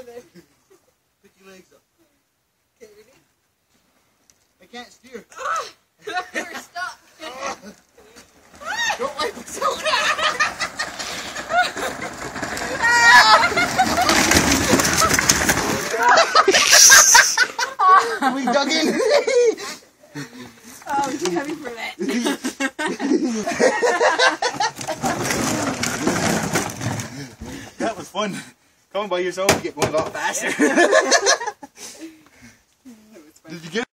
there. Pick your legs up. Okay, ready? I can't steer. We're stuck. Don't wipe us out. We dug in. Oh, too heavy for that. That was fun. Coming by yourself, you get going a lot faster.